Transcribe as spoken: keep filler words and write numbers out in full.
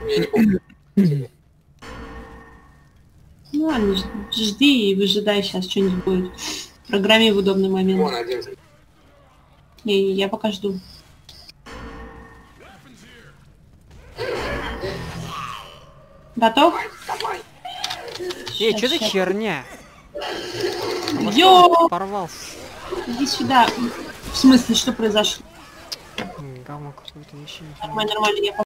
Ну ладно, ж- жди и выжидай, сейчас что-нибудь будет. Программе в удобный момент. Вон один. И я пока жду. Готов? Давай. Эй, что за Щас, щас. херня? Йо! Порвался. Иди сюда. В смысле, что произошло? Говно какое-то вообще. Нормально, нормально, я